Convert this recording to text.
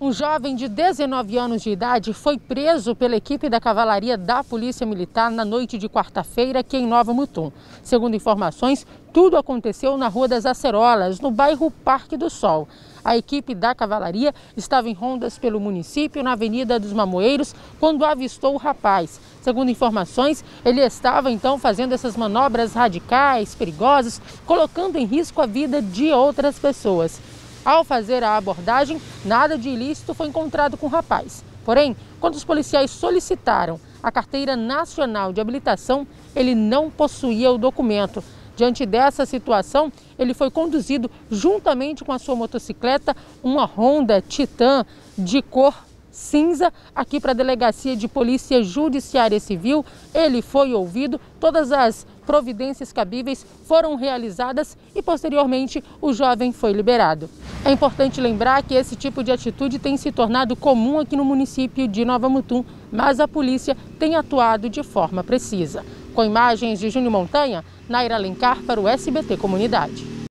Um jovem de 19 anos de idade foi preso pela equipe da Cavalaria da Polícia Militar na noite de quarta-feira aqui em Nova Mutum. Segundo informações, tudo aconteceu na Rua das Acerolas, no bairro Parque do Sol. A equipe da Cavalaria estava em rondas pelo município, na Avenida dos Mamoeiros, quando avistou o rapaz. Segundo informações, ele estava então fazendo essas manobras radicais, perigosas, colocando em risco a vida de outras pessoas. Ao fazer a abordagem, nada de ilícito foi encontrado com o rapaz. Porém, quando os policiais solicitaram a carteira nacional de habilitação, ele não possuía o documento. Diante dessa situação, ele foi conduzido juntamente com a sua motocicleta, uma Honda Titan de cor cinza, aqui para a Delegacia de Polícia Judiciária Civil. Ele foi ouvido, todas as providências cabíveis foram realizadas e posteriormente o jovem foi liberado. É importante lembrar que esse tipo de atitude tem se tornado comum aqui no município de Nova Mutum, mas a polícia tem atuado de forma precisa. Com imagens de Júnior Montanha, Naira Alencar para o SBT Comunidade.